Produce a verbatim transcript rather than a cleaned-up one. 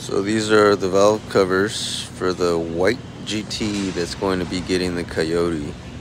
So these are the valve covers for the white G T that's going to be getting the Coyote.